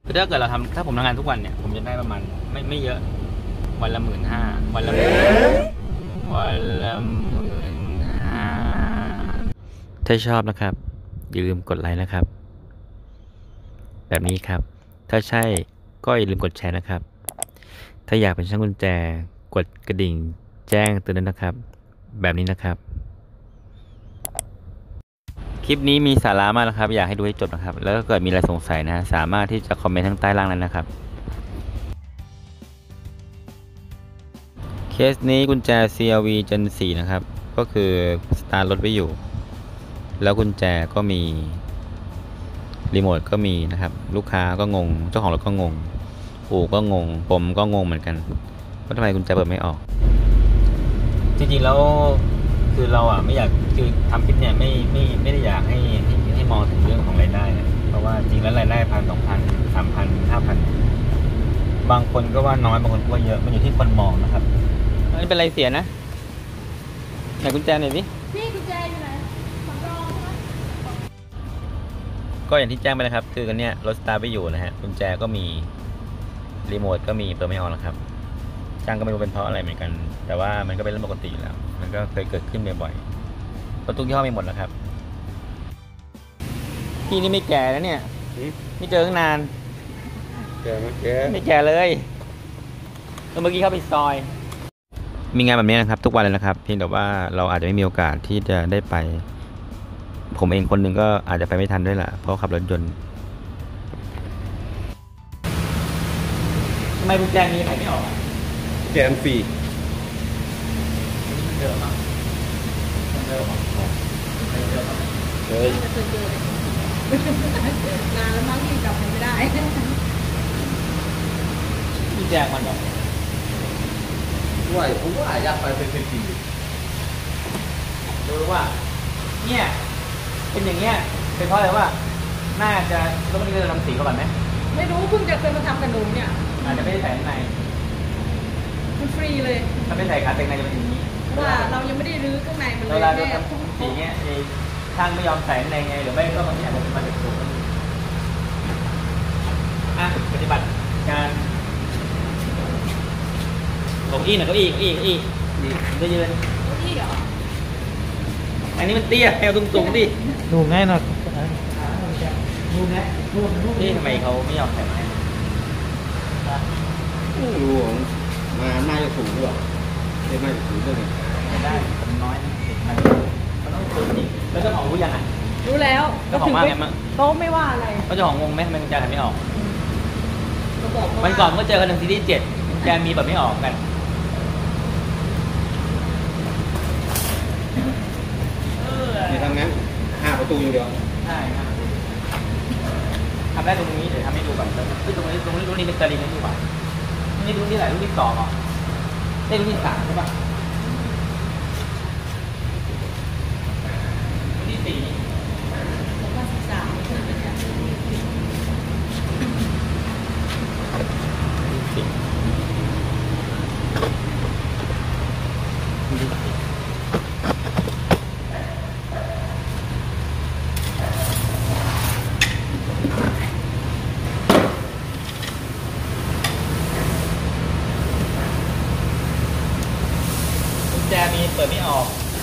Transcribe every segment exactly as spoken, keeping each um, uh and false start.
คือถ้าเกิดเราทำถ้าผมทำงานทุกวันเนี่ยผมจะได้ประมาณไม่ไม่เยอะวันละหมื่นห้าวันละหมื่นวันละหมื่นห้าถ้าชอบนะครับอย่าลืมกดไลค์นะครับแบบนี้ครับถ้าใช่ก็อย่าลืมกดแชร์นะครับถ้าอยากเป็นช่างกุญแจกดกระดิ่งแจ้งเตือนด้วยนะครับแบบนี้นะครับคลิปนี้มีสาระมากนะครับอยากให้ดูให้จบนะครับแล้วก็เกิดมีอะไรสงสัยนะสามารถที่จะคอมเมนต์ทางใต้ล่างนั้นนะครับเคสนี้กุญแจ ซี แอล วี Gen สี่ นะครับก็คือสตาร์ทรถไว้อยู่แล้วกุญแจก็มีรีโมทก็มีนะครับลูกค้าก็งงเจ้าของรถก็งงอู่ก็งงผมก็งงเหมือนกันว่าทำไมกุญแจเปิดไม่ออกจริงๆแล้วคือเราอ่ะไม่อยากคือทำคลิปเนี่ยไม่ไม่ไม่ได้อยากให้ให้ให้มองถึงเรื่องของรายได้นะเพราะว่าจริงแล้วรายได้พันสองพันสามพันห้าพันบางคนก็ว่าน้อยบางคนก็ว่าเยอะมันอยู่ที่คนมองนะครับอันนี้เป็นไรเสียนะไหนกุญแจหน่อยสิพี่กุญแจอยู่ไหนสำรองใช่ไหมก็อย่างที่แจ้งไปนะครับคือกันเนี้ยรถสตาร์ทไปอยู่นะฮะกุญแจก็มีรีโมทก็มีเปิดไม่ออกนะครับช่างก็ไม่รู้เป็นเพราะอะไรเหมือนกันแต่ว่ามันก็เป็นเรื่องปกติแล้วมันก็เคยเกิดขึ้นบ่อยๆรถทุกยี่ห้อมีหมดแล้วครับพี่นี่ไม่แก่แล้วเนี่ยไม่เจอตั้งนานแก่ไม่แก่ไม่แก่เลยเมื่อกี้เข้าไปซอยมีงานแบบนี้นะครับทุกวันเลยนะครับเพียงแต่ว่าเราอาจจะไม่มีโอกาสที่จะได้ไปผมเองคนหนึ่งก็อาจจะไปไม่ทันด้วยแหละเพราะขับรถยนต์ทำไมกุญแจมีใครไม่ออกแกนฟรีเยอะมากเยอะมากเยอะมากเฮ้ยนานแล้วมั้งที่จับไม่ได้กุญแจมันเหรอว่าผมว่าอยากไปเป็นปีรู้ว่าเนี่ยเป็นอย่างเงี้ยเป็นเพราะอะไรว่าน่าจะต้องมีเรื่องทำสีก่อนไหมไม่รู้เพิ่งจะเคยมาทำกับหนูเนี่ยอาจจะไม่ได้ใส่ข้างในมันฟรีเลยถ้าไม่ใส่ขาเต็งในจะเป็นอย่างนี้ว่าเรายังไม่ได้รื้อข้างในมันเลยแค่สีเงี้ยช่างไม่ยอมใส่ข้างในไงหรือไม่ก็บางทีอาจจะเป็นมาจากสูงอ่ะปฏิบัติการเก้าอี้หน่อยเก้าอี้เก้าอี้เก้าอี้ดีจะยืนเก้าอี้เหรออันนี้มันเตี้ยแถวสูงๆดิดูง่ายหน่อยดูนะนี่ทำไมเขาไม่ยอมใส่ให้ไม่รู้มาหน้าจะสูงด้วยได้ไหมสูงด้วยไม่ได้น้อยนะเด็กมันมันต้องสูงจริงแล้วเจ้าของรู้ยังไงรู้แล้วเจ้าของว่าไงมั้งโต๊ะไม่ว่าอะไรเจ้าของงงไหมทำไมกุญแจทำไม่ออกวันก่อนก็เจอกันหนึ่งซีรีส์เจ็ดกุญแจมีแบบไม่ออกกันเนี่ยทำงั้นห้าประตูอย่างเดียวใช่ครับทำได้ตรงนี้เดี๋ยวทำให้ดูก่อนคือตรงนี้ตรงนี้ตรงนี้เป็นสลิงนั่นดีกว่านี่รุ่นที่ไหนรุ่นที่สองเหรอได้รุ่นที่สามใช่ปะรุ่นที่สี่ผมว่าสิบสามแจมีเปิดไม่ออก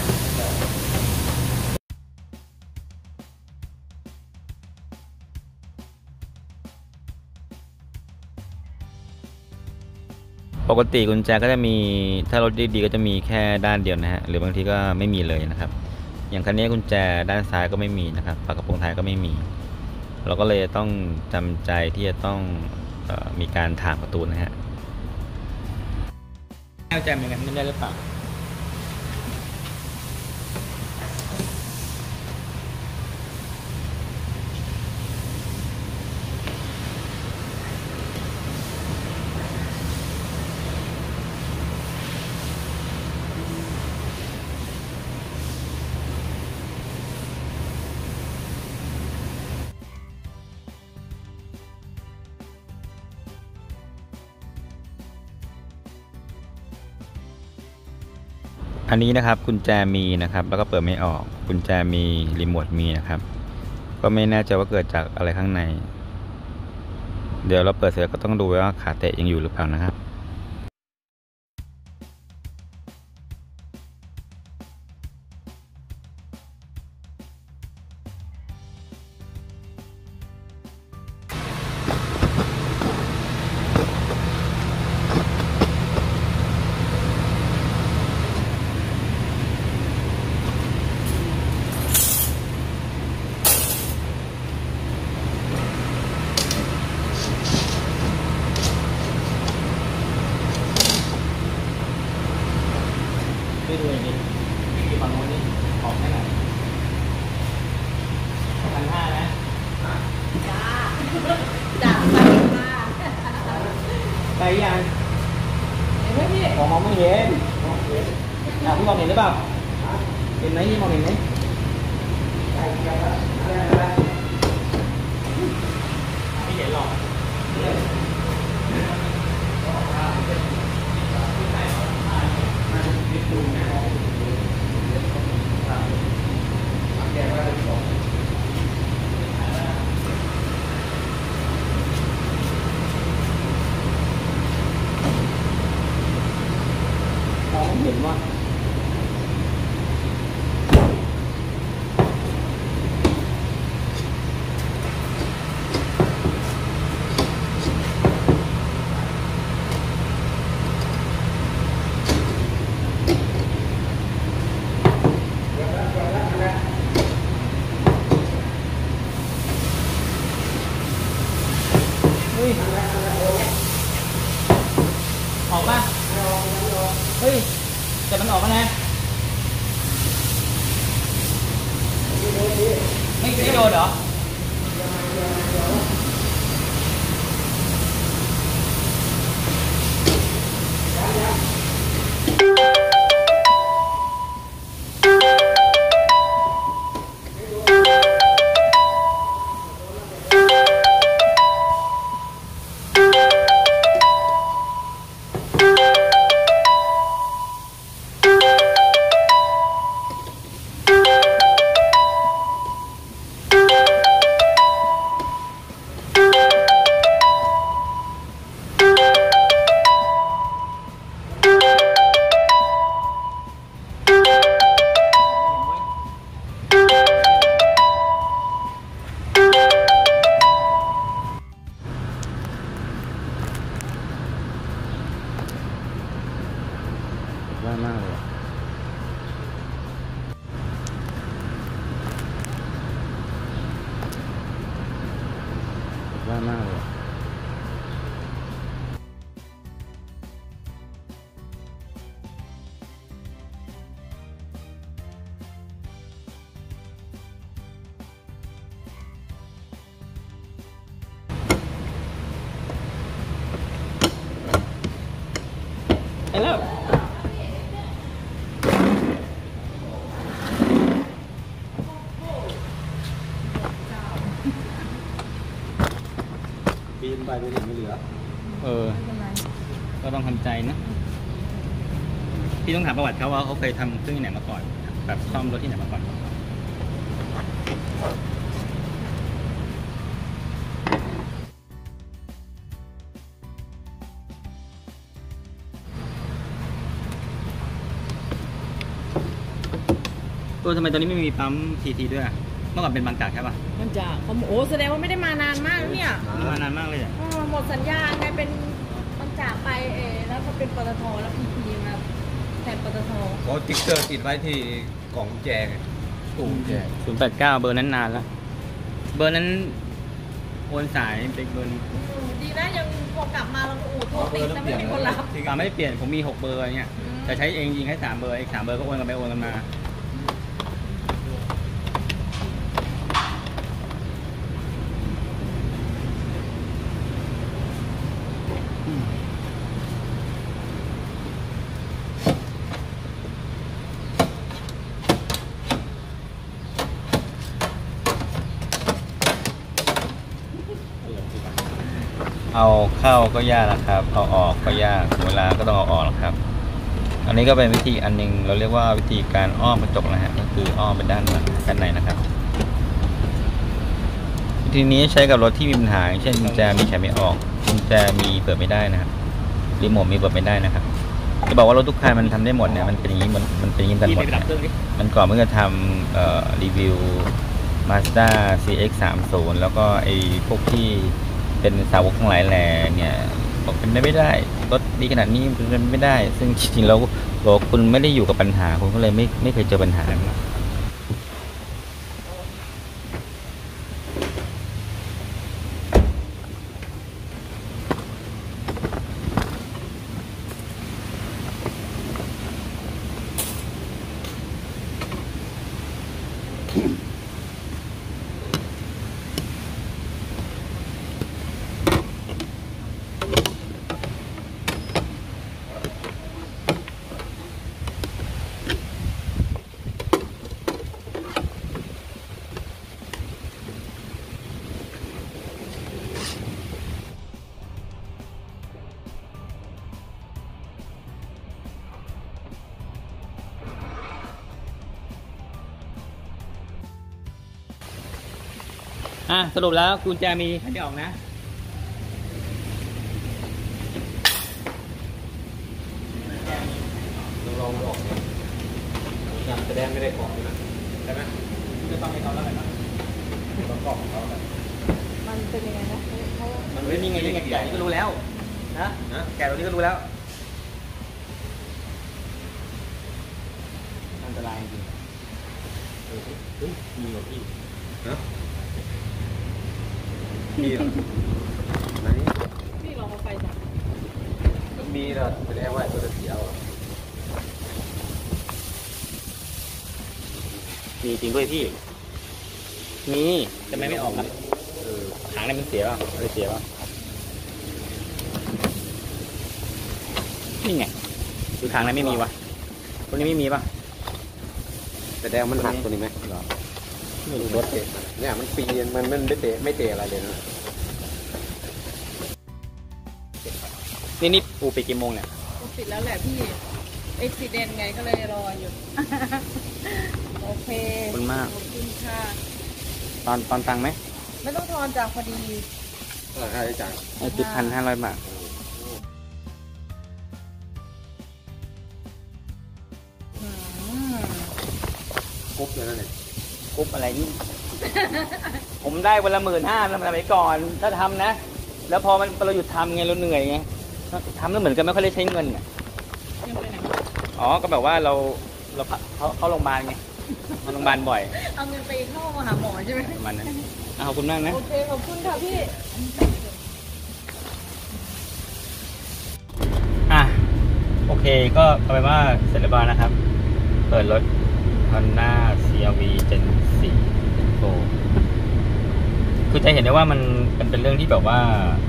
ปกติกุญแจก็จะมีถ้ารถดีๆก็จะมีแค่ด้านเดียวนะฮะหรือบางทีก็ไม่มีเลยนะครับอย่างคันนี้กุญแจด้านซ้ายก็ไม่มีนะครับฝากระโปรงท้ายก็ไม่มีเราก็เลยต้องจำใจที่จะต้องเอ่อมีการถามประตูนะฮะกุญแจเป็นไงไม่ได้หรือเปล่าอันนี้นะครับกุญแจมีนะครับแล้วก็เปิดไม่ออกกุญแจมีรีโมทมีนะครับก็ไม่แน่ใจว่าเกิดจากอะไรข้างในเดี๋ยวเราเปิดเสร็จก็ต้องดูว่าขาเตะยังอยู่หรือเปล่านะครับไปดูอย่างนี้ที่ฝั่งโน้นนี่ออกแค่ไหนพันห้านะจ้าจ้าไปมาไปยังเห็นไหมพี่มองมองไม่เห็นอ่ะพี่มองเห็นหรือเปล่าเห็นไหมพี่มองเห็นไหมไม่เห็นหรอกมองไม่เห็นว่าเฮ้ยออกป่ะเฮ้ยแต่มันออกมาแล้วไม่ไม่โดนเหรอว่ามากเลยว่ามากเลยไปแล้วปีนไปไปถึงไม่เหลือเออก็ต้องทำใจนะพี่ต้องถามประวัติเขาว่าเขาเคยทำเครื่องที่ไหนมาก่อนแบบซ่อมรถที่ไหนมาก่อนตัวทำไมตอนนี้ไม่มีปั๊มทีทีด้วยเมื่อก่อนเป็นบางจากใช่ป่ะมันจะเขาโอ้แสดงว่าไม่ได้มานานมากแล้วเนี่ยมานานมากเลยอ่ะอ๋อหมดสัญญาไงเป็นมันจากไปเออแล้วก็เป็นปตทแล้วพีพีมาแทนปตทเขาติ๊กเกอร์ติดไว้ที่กล่องกุญแจไงตู้กุญแจศูนย์แปดเก้าเบอร์นั้นนานแล้วเบอร์นั้นโอนสายเป็นเบอร์นี้อืมดีนะยังพอกลับมาเราก็อู่โทรติดแต่ไม่มีคนรับอ่าไม่ได้เปลี่ยนผมมีหกเบอร์เนี่ยแต่ใช้เองยิงให้สามเบอร์อีกสามเบอร์ก็โอนกันไปโอนกันมาเอาเข้าก็ยากนะครับเอาออกก็ยากเวลาก็ต้องเอาออกนะครับอันนี้ก็เป็นวิธีอันหนึงเราเรียกว่าวิธีการอ้อมกระจกนะฮะก็คืออ้อมไปด้านหลังด้านในนะครับวิทีนี้ใช้กับรถที่มีปัญหาอย่างเช่นกุญแจมีแขนไม่ออกกุญแจมีเปิดไม่ได้นะครับรีโมทมีเปิดไม่ได้นะครับจะบอกว่ารถทุกคันมันทำได้หมดเนี่ยมันเป็นอย่างนี้มันมันเป็นอย่างนี้กันหมดเนี่ยมันก่อนเมื่อจะทำเอ่อรีวิว Mazda ซี เอ็กซ์ สามสิบ แล้วก็ไอ้พวกที่เป็นสาวกทั้งหลายแหล่เนี่ยบอกเป็นไม่ได้รถดีขนาดนี้เป็นไม่ได้ ซึ่งจริงๆแล้วบอกคุณไม่ได้อยู่กับปัญหาคุณก็เลยไม่ไม่เคยเจอปัญหานั้น อ่ะสรุปแล้วกุญแจมีไม่ออกนะลองออกเนี่ยแสดงไม่ได้ของนะใช่ไหมจะต้องให้เขาแล้วไหมนะต้องกรอกของเขาแบบมันเป็นยังไงนะเขามันไม่มีไงยังไงแกะนี่ก็รู้แล้วนะนะแกะตรงนี้ก็รู้แล้วอันตรายจริงเฮ้ยมีเหรอพี่นะมีเหรอไหนพี่ลองมาไฟจับมันมีเหรอแสดงว่าตัวเสียวมีจริงด้วยพี่มีจะไม่ไม่ออกครับเออถังนั้นมันเสียป่ะไม่เสียป่ะนี่ไงดูถังนั้นไม่มีวะตัวนี้ไม่มีป่ะแต่แดงมันหักตัวนี้ไหมหรอไม่รู้รถเตะเนี่ยมันปีนมันมันไม่เตะไม่เตะอะไรเลยนะนี่นี่ปูไปกี่โมงเนี่ยปิดแล้วแหละพี่เอ็กซิเดนไงก็เลยรออยู่ โอเคขอบคุณมากขอบคุณค่ะตอนตอนตังไหมไม่ต้องทอนจากพอดีเท่าไหร่ค่าใช้จ่ายจุดพันห้าร้อยบาทอืมครบเลยนะเนี่ยกรุ๊ปอะไรนี่ ผมได้วันละหมื่นห้าสมัยก่อน ถ้าทำนะ แล้วพอมันเราหยุดทำไงเราเหนื่อยไงทำแล้วเหมือนกันไม่ค่อยได้ใช้เงินอ่ะยังไปไหนอ๋อก็แบบว่าเราเราเขาเข้าโรงพยาบาลไงมาโรงพยาบาลบ่อยเอาเงินไปเข้ามาหาหมอใช่ไหมประมาณนั้นอ่ะขอบคุณมากนะโอเคขอบคุณค่ะพี่อ่ะโอเคก็เอาเป็นว่าเสร็จเรียบร้อยนะครับ เปิดรถ Honda ซี อาร์ วี Gen สี่ Pro คือจะเห็นได้ว่ามันเป็นเป็นเรื่องที่แบบว่า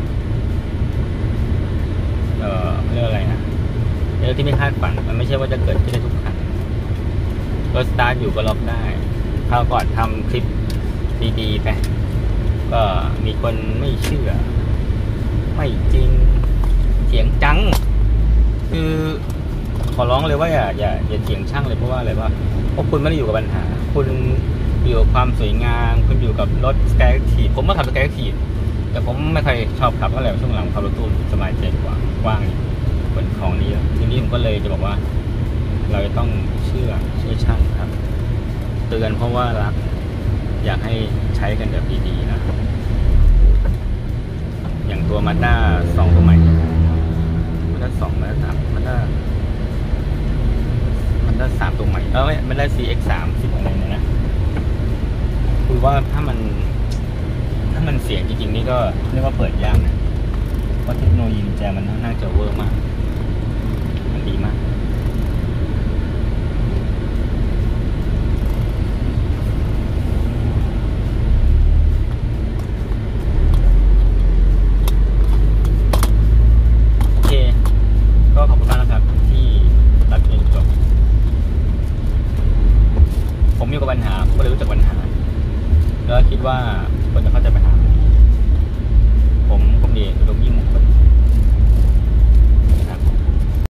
เอ่อเรื่องอะไรนะเรื่องที่ไม่คาดฝันมันไม่ใช่ว่าจะเกิดขึ้นได้ทุกครั้งรถสตาร์ทอยู่ก็ล็อกได้คราวก่อนทำคลิปดีๆไปก็มีคนไม่เชื่อไม่จริงเถียงจังคือขอร้องเลยว่าอย่าอย่าอย่าเถียงช่างเลยเพราะว่าอะไรว่าเพราะคุณไม่ได้อยู่กับปัญหาคุณอยู่กับความสวยงามคุณอยู่กับรถสกายทีผมก็ขับสกายทีแต่ผมไม่ค่อยชอบขับเท่าไหร่ช่วงหลังขับรถตู้สบายใจกว่ากว้างบนของนี้ทีนี้ผมก็เลยจะบอกว่าเราจะต้องเชื่อเชื่อช่างครับเตือนเพราะว่ารักอยากให้ใช้กันแบบดีๆนะอย่างตัวมาด้าสองตัวใหม่มาด้าสองมาด้าสามมาด้ามาด้าสามตัวใหม่เออไม่มาด้า ซี เอ็กซ์ สามสิบอะไรเนี่ยนะคือว่าถ้ามันถ้ามันเสียงจริงๆนี่ก็เรียกว่าเปิดยากนะเพราะเทคโนโลยีกุญแจมันน่าจะเวอร์มากมันดีมากโอเคก็ขอบคุณมากนะครับที่รับชมจนจบผมอยู่กับปัญหาผมก็เลยรู้จักปัญหาแล้วคิดว่าคนจะเข้าใจปัญหาผมผมดีอุดมยิ่ง